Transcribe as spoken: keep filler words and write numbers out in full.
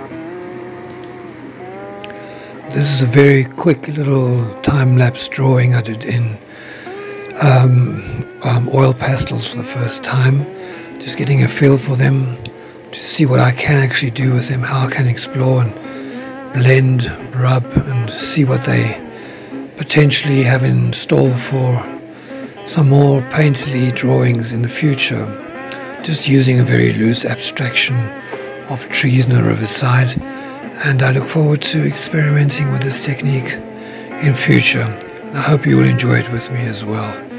This is a very quick little time-lapse drawing I did in um, um, oil pastels for the first time, just getting a feel for them, to see what I can actually do with them, how I can explore and blend, rub, and see what they potentially have in store for some more painterly drawings in the future, just using a very loose abstraction of trees on a riverside. And I look forward to experimenting with this technique in future. I hope you will enjoy it with me as well.